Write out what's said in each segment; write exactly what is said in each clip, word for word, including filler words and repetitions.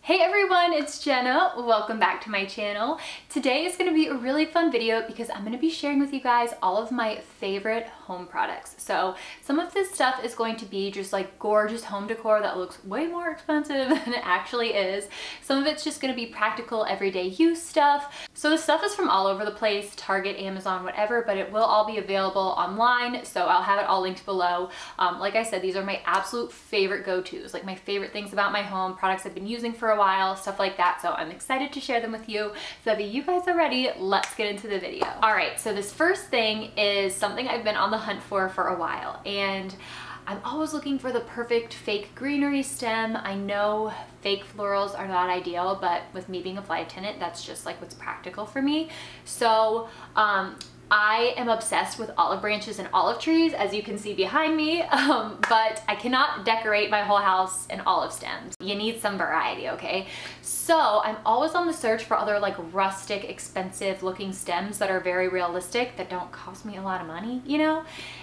Hey everyone, it's Jenna. Welcome back to my channel. Today is going to be a really fun video because I'm going to be sharing with you guys all of my favorite home products. So some of this stuff is going to be just like gorgeous home decor that looks way more expensive than it actually is. Some of it's just going to be practical everyday use stuff. So the stuff is from all over the place, Target, Amazon, whatever, but it will all be available online. So I'll have it all linked below. Um, like I said, these are my absolute favorite go-tos, like my favorite things about my home, products I've been using for a while, stuff like that. So I'm excited to share them with you. So that you guys are ready, let's get into the video. All right, so this first thing is something I've been on the hunt for for a while, and I'm always looking for the perfect fake greenery stem. I know fake florals are not ideal, but with me being a flight attendant, that's just like what's practical for me. So um, I am obsessed with olive branches and olive trees, as you can see behind me, um, but I cannot decorate my whole house in olive stems. You need some variety, okay? So I'm always on the search for other like rustic, expensive looking stems that are very realistic, that don't cost me a lot of money, you know?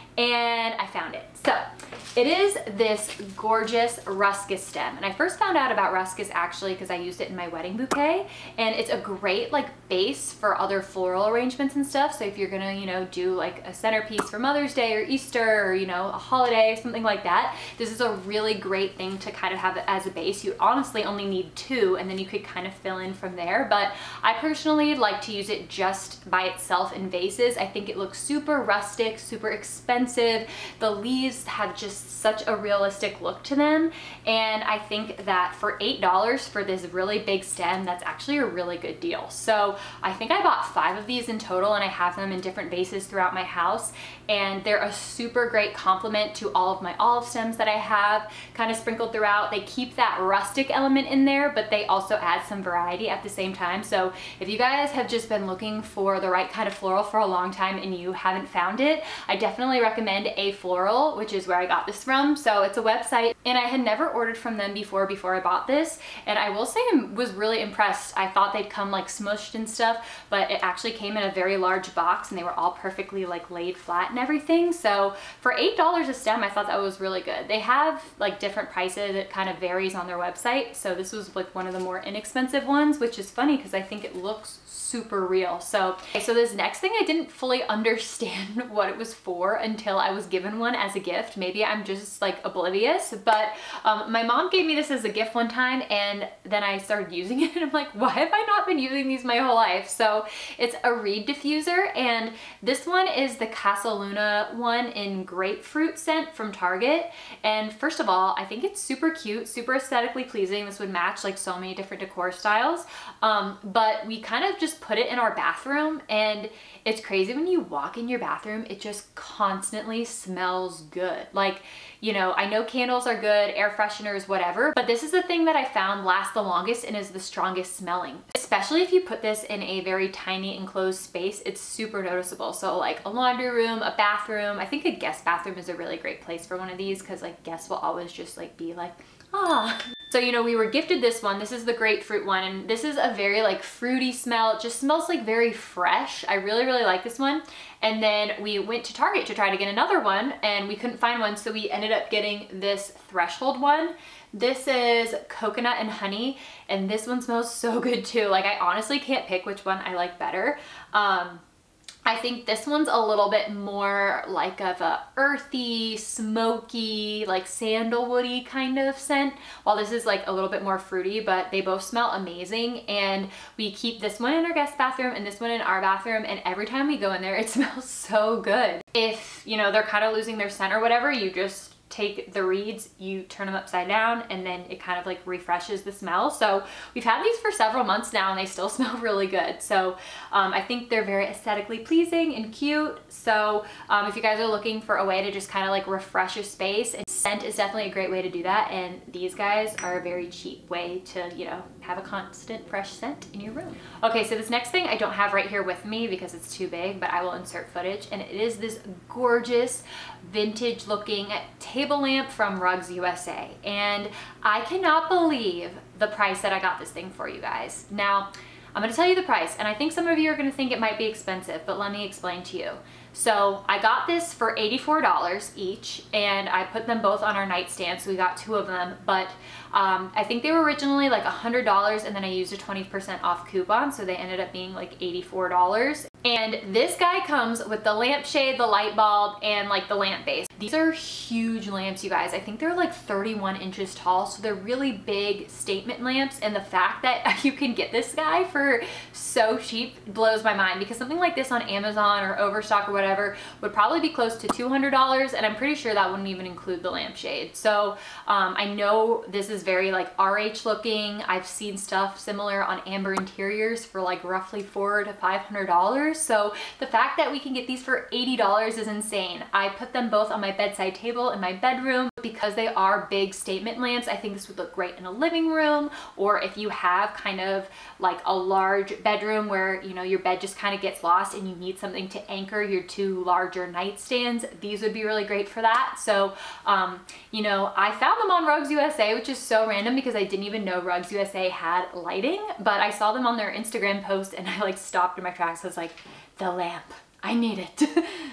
And I found it. So it is this gorgeous ruscus stem, and I first found out about ruscus actually because I used it in my wedding bouquet, and it's a great like base for other floral arrangements and stuff. So if you're gonna, you know, do like a centerpiece for Mother's Day or Easter or, you know, a holiday, something like that, this is a really great thing to kind of have it as a base. You honestly only need two, and then you could kind of fill in from there, but I personally like to use it just by itself in vases. I think it looks super rustic, super expensive. The leaves have just such a realistic look to them, and I think that for eight dollars for this really big stem, that's actually a really good deal. So I think I bought five of these in total, and I have them in different vases throughout my house, and they're a super great complement to all of my olive stems that I have kind of sprinkled throughout. They keep that rustic element in there, but they also add some variety at the same time. So if you guys have just been looking for the right kind of floral for a long time and you haven't found it, I definitely recommend A Floral, which is where I got this from. So it's a website, and I had never ordered from them before before I bought this, and I will say I was really impressed. I thought they'd come like smushed and stuff, but it actually came in a very large box, and they were all perfectly like laid flat and everything. So for eight dollars a stem, I thought that was really good. They have like different prices. It kind of varies on their website. So this was like one of the more inexpensive ones, which is funny because I think it looks super real. So, okay, so this next thing, I didn't fully understand what it was for until I was given one as a gift. Maybe I'm just like oblivious, but um, my mom gave me this as a gift one time, and then I started using it, and I'm like, why have I not been using these my whole life? So it's a reed diffuser, and this one is the Casa Luna one in grapefruit scent from Target. And first of all, I think it's super cute, super aesthetically pleasing. This would match like so many different decor styles, um, but we kind of just put it in our bathroom, and it's crazy when you walk in your bathroom, it just constantly smells good. Like, you know, I know candles are good, air fresheners, whatever, but this is the thing that I found lasts the longest and is the strongest smelling. Especially if you put this in a very tiny enclosed space, it's super noticeable. So like a laundry room, a bathroom, I think a guest bathroom is a really great place for one of these, because like guests will always just like be like, ah. So, you know, we were gifted this one. This is the grapefruit one, and this is a very like fruity smell. It just smells like very fresh. I really, really like this one. And then we went to Target to try to get another one, and we couldn't find one, so we ended up getting this Threshold one. This is coconut and honey, and this one smells so good too. Like, I honestly can't pick which one I like better. Um, I think this one's a little bit more like of a earthy, smoky, like sandalwoody kind of scent, while this is like a little bit more fruity, but they both smell amazing. And we keep this one in our guest bathroom and this one in our bathroom, and every time we go in there, it smells so good. If, you know, they're kind of losing their scent or whatever, you just take the reeds, you turn them upside down, and then it kind of like refreshes the smell. So we've had these for several months now, and they still smell really good. So um, I think they're very aesthetically pleasing and cute. So um, if you guys are looking for a way to just kind of like refresh your space, and scent is definitely a great way to do that. And these guys are a very cheap way to, you know, have a constant fresh scent in your room. Okay, so this next thing I don't have right here with me because it's too big, but I will insert footage. And it is this gorgeous vintage looking table lamp from Rugs U S A, and I cannot believe the price that I got this thing for, you guys. Now, I'm gonna tell you the price, and I think some of you are gonna think it might be expensive, but let me explain to you. So I got this for eighty-four dollars each, and I put them both on our nightstand, so we got two of them, but um, I think they were originally like one hundred dollars, and then I used a twenty percent off coupon, so they ended up being like eighty-four dollars. And this guy comes with the lampshade, the light bulb, and like the lamp base. These are huge lamps, you guys. I think they're like thirty-one inches tall, so they're really big statement lamps, and the fact that you can get this guy for so cheap blows my mind, because something like this on Amazon or Overstock or whatever would probably be close to two hundred dollars, and I'm pretty sure that wouldn't even include the lampshade. So um, I know this is very like R H looking. I've seen stuff similar on Amber Interiors for like roughly four to five hundred dollars. So the fact that we can get these for eighty dollars is insane. I put them both on my bedside table in my bedroom because they are big statement lamps. I think this would look great in a living room, or if you have kind of like a large bedroom where, you know, your bed just kind of gets lost and you need something to anchor your two larger nightstands, these would be really great for that. So, um, you know, I found them on Rugs U S A, which is so random because I didn't even know Rugs U S A had lighting, but I saw them on their Instagram post and I like stopped in my tracks. I was like, the lamp, I need it.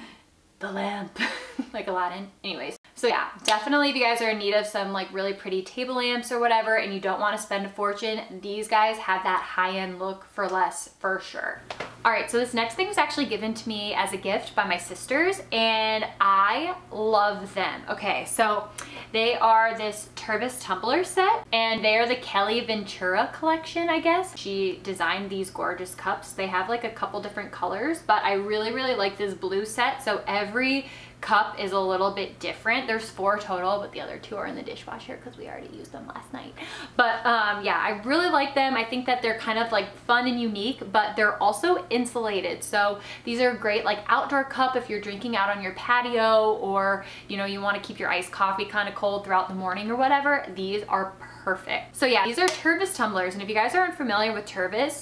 The lamp, like Aladdin. Anyways, so yeah, definitely if you guys are in need of some like really pretty table lamps or whatever and you don't want to spend a fortune, these guys have that high-end look for less for sure. All right, so this next thing was actually given to me as a gift by my sisters, and I love them. Okay, so they are this Tervis tumbler set, and they are the Kelly Ventura collection, I guess. She designed these gorgeous cups. They have like a couple different colors, but I really, really like this blue set. So every cup is a little bit different. There's four total, but the other two are in the dishwasher because we already used them last night. But um, yeah, I really like them. I think that they're kind of like fun and unique, but they're also insulated. So these are great like outdoor cup if you're drinking out on your patio, or you know, you want to keep your iced coffee kind of cold throughout the morning or whatever. These are perfect. So yeah, these are Tervis tumblers, and if you guys aren't familiar with Tervis,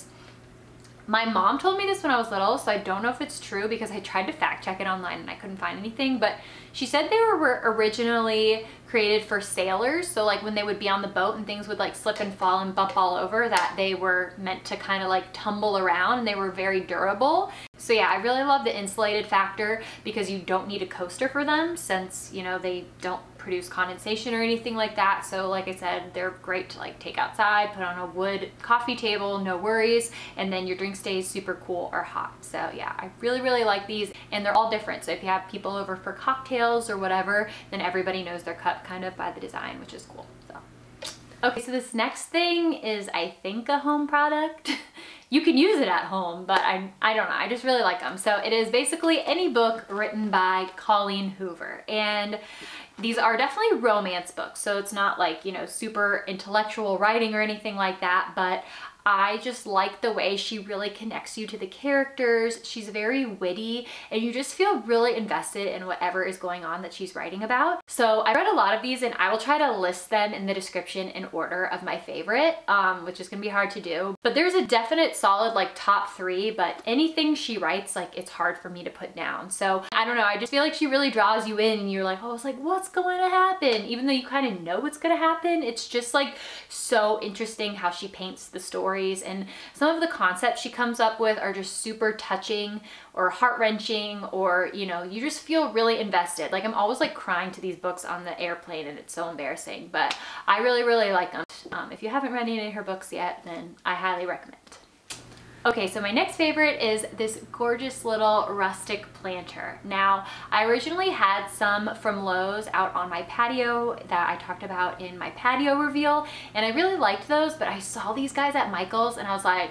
my mom told me this when I was little, so I don't know if it's true because I tried to fact check it online and I couldn't find anything, but she said they were originally created for sailors. So like when they would be on the boat and things would like slip and fall and bump all over, that they were meant to kind of like tumble around, and they were very durable. So yeah, I really love the insulated factor because you don't need a coaster for them, since, you know, they don't produce condensation or anything like that. So like I said, they're great to like take outside, put on a wood coffee table, no worries, and then your drink stays super cool or hot. So yeah, I really, really like these, and they're all different. So if you have people over for cocktails or whatever, then everybody knows their cup kind of by the design, which is cool. So okay, so this next thing is, I think, a home product. You can use it at home, but I, I don't know, I just really like them. So it is basically any book written by Colleen Hoover, and these are definitely romance books. So it's not like, you know, super intellectual writing or anything like that, but I just like the way she really connects you to the characters. She's very witty, and you just feel really invested in whatever is going on that she's writing about. So I read a lot of these, and I will try to list them in the description in order of my favorite, um, which is gonna be hard to do. But there's a definite solid like top three, but anything she writes, like, it's hard for me to put down. So I don't know, I just feel like she really draws you in, and you're like, oh, it's like, what's going to happen? Even though you kind of know what's gonna happen, it's just like so interesting how she paints the story. And some of the concepts she comes up with are just super touching or heart-wrenching, or, you know, you just feel really invested. Like, I'm always like crying to these books on the airplane, and it's so embarrassing, but I really, really like them. Um, if you haven't read any of her books yet, then I highly recommend. Okay, so my next favorite is this gorgeous little rustic planter. Now, I originally had some from Lowe's out on my patio that I talked about in my patio reveal, and I really liked those, but I saw these guys at Michael's and I was like,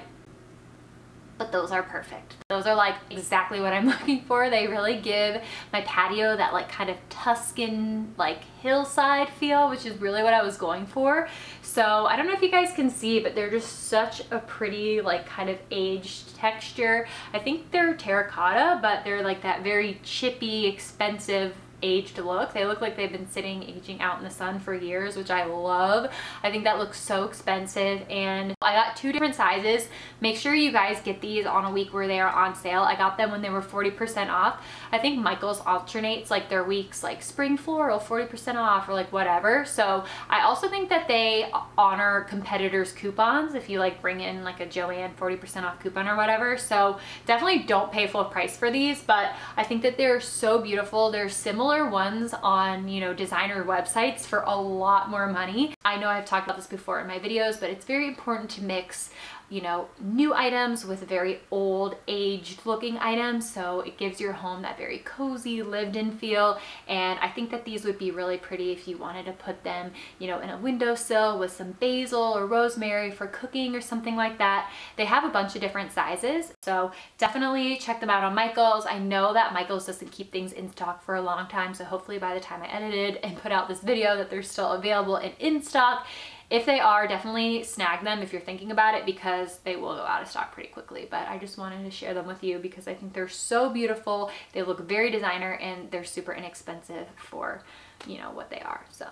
but those are perfect. Those are like exactly what I'm looking for. They really give my patio that like kind of Tuscan like hillside feel, which is really what I was going for. So I don't know if you guys can see, but they're just such a pretty like kind of aged texture. I think they're terracotta, but they're like that very chippy, expensive aged look. They look like they've been sitting aging out in the sun for years, which I love. I think that looks so expensive, and I got two different sizes. Make sure you guys get these on a week where they are on sale. I got them when they were forty percent off. I think Michael's alternates like their weeks, like spring floral forty percent off or like whatever. So I also think that they honor competitors' coupons if you like bring in like a Joann forty percent off coupon or whatever. So definitely don't pay full price for these, but I think that they're so beautiful. They're similar ones on, you know, designer websites for a lot more money. I know I've talked about this before in my videos, but it's very important to mix, you know, new items with very old, aged looking items, so it gives your home that very cozy, lived in feel. And I think that these would be really pretty if you wanted to put them, you know, in a windowsill with some basil or rosemary for cooking or something like that. They have a bunch of different sizes, so definitely check them out on Michael's. I know that Michael's doesn't keep things in stock for a long time, so hopefully by the time I edited and put out this video that they're still available and in stock. If they are, definitely snag them if you're thinking about it, because they will go out of stock pretty quickly. But I just wanted to share them with you because I think they're so beautiful. They look very designer and they're super inexpensive for, you know, what they are. So,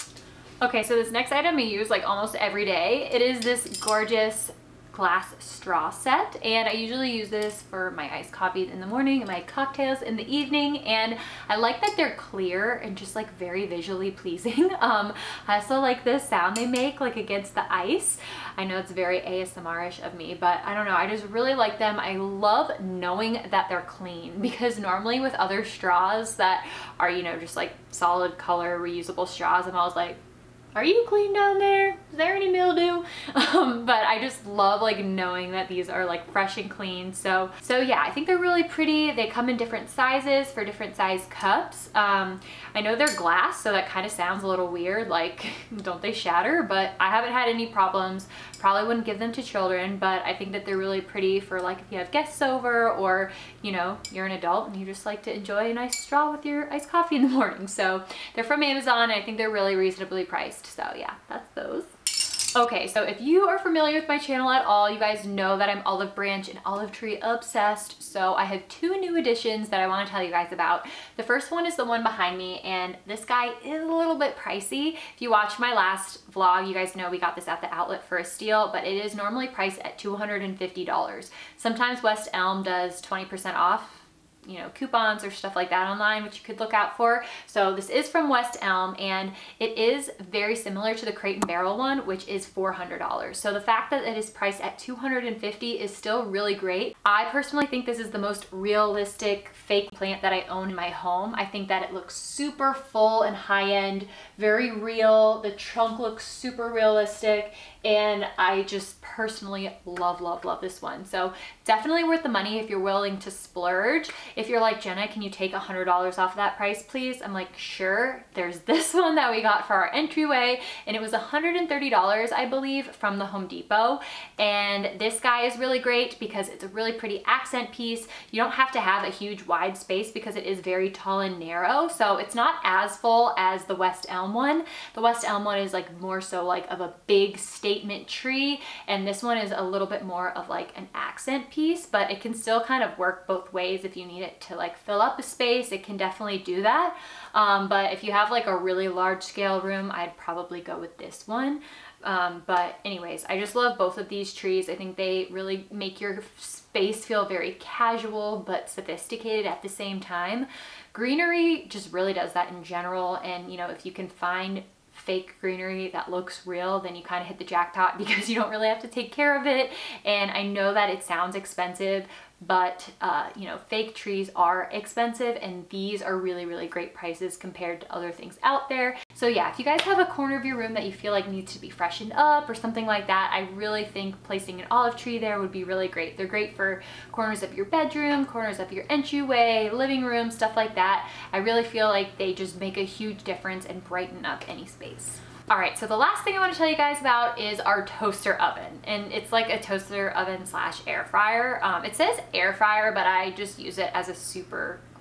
okay, so this next item I use like almost every day. It is this gorgeous glass straw set, and I usually use this for my iced coffees in the morning and my cocktails in the evening, and I like that they're clear and just like very visually pleasing. um I also like the sound they make like against the ice. I know it's very A S M R-ish of me, but I don't know, I just really like them. I love knowing that they're clean, because normally with other straws that are, you know, just like solid color reusable straws, I'm always like, are you clean down there? Is there any mildew? Um, but I just love like knowing that these are like fresh and clean. So, so yeah, I think they're really pretty. They come in different sizes for different size cups. Um, I know they're glass, so that kind of sounds a little weird, like don't they shatter? But I haven't had any problems. Probably wouldn't give them to children, but I think that they're really pretty for like if you have guests over, or, you know, you're an adult and you just like to enjoy a nice straw with your iced coffee in the morning. So they're from Amazon, and I think they're really reasonably priced. So yeah, that's those. Okay, so if you are familiar with my channel at all, you guys know that I'm olive branch and olive tree obsessed. So I have two new additions that I want to tell you guys about. The first one is the one behind me, and this guy is a little bit pricey. If you watched my last vlog, you guys know we got this at the outlet for a steal, but it is normally priced at two hundred fifty dollars. Sometimes West Elm does twenty percent off, you know, coupons or stuff like that online, which you could look out for. So this is from West Elm, and it is very similar to the Crate and Barrel one, which is four hundred dollars. So the fact that it is priced at two hundred fifty dollars is still really great. I personally think this is the most realistic fake plant that I own in my home. I think that it looks super full and high-end, very real. The trunk looks super realistic, and I just personally love, love, love this one. So definitely worth the money if you're willing to splurge. If you're like, Jenna, can you take one hundred dollars off of that price, please? I'm like, sure. There's this one that we got for our entryway, and it was one hundred thirty dollars, I believe, from the Home Depot. And this guy is really great because it's a really pretty accent piece. You don't have to have a huge wide space because it is very tall and narrow. So it's not as full as the West Elm one. The West Elm one is like more so like of a big statement tree, and this one is a little bit more of like an accent piece, but it can still kind of work both ways. If you need it to like fill up a space, it can definitely do that. Um, but if you have like a really large scale room, I'd probably go with this one. Um, but anyways, I just love both of these trees. I think they really make your space feel very casual but sophisticated at the same time. Greenery just really does that in general, and you know, if you can find fake greenery that looks real, then you kind of hit the jackpot because you don't really have to take care of it. And I know that it sounds expensive, but uh, you know, fake trees are expensive, and these are really, really great prices compared to other things out there. So yeah, if you guys have a corner of your room that you feel like needs to be freshened up or something like that, I really think placing an olive tree there would be really great. They're great for corners of your bedroom, corners of your entryway, living room, stuff like that. I really feel like they just make a huge difference and brighten up any space. All right, so the last thing I want to tell you guys about is our toaster oven, and it's like a toaster oven slash air fryer. Um, it says air fryer, but I just use it as a super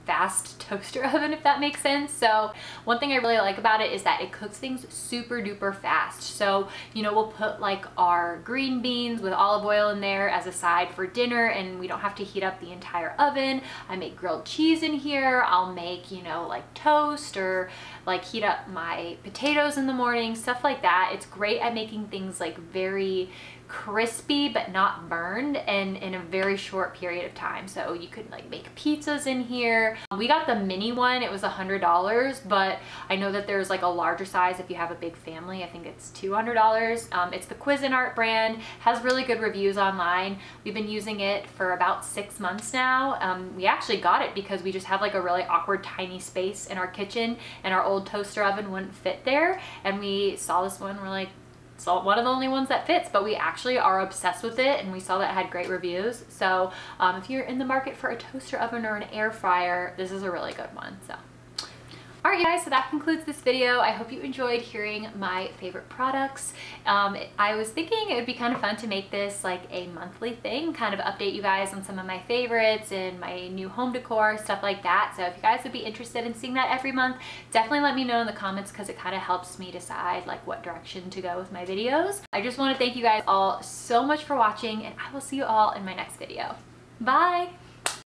fast toaster oven, if that makes sense. So one thing I really like about it is that it cooks things super duper fast. So, you know, we'll put like our green beans with olive oil in there as a side for dinner, and we don't have to heat up the entire oven. I make grilled cheese in here. I'll make, you know, like toast, or like heat up my potatoes in the morning, stuff like that. It's great at making things like very crispy but not burned, and in a very short period of time. So you could like make pizzas in here. We got the mini one. It was a hundred dollars, but I know that there's like a larger size if you have a big family. I think it's two hundred dollars. Um, it's the Cuisinart brand, has really good reviews online. We've been using it for about six months now. Um, we actually got it because we just have like a really awkward tiny space in our kitchen, and our old toaster oven wouldn't fit there, and we saw this one. We're like, it's one of the only ones that fits, but we actually are obsessed with it, and we saw that it had great reviews. So um, if you're in the market for a toaster oven or an air fryer, this is a really good one. So all right, guys, so that concludes this video. I hope you enjoyed hearing my favorite products. Um, I was thinking it would be kind of fun to make this like a monthly thing, kind of update you guys on some of my favorites and my new home decor, stuff like that. So if you guys would be interested in seeing that every month, definitely let me know in the comments, because it kind of helps me decide like what direction to go with my videos. I just want to thank you guys all so much for watching, and I will see you all in my next video. Bye!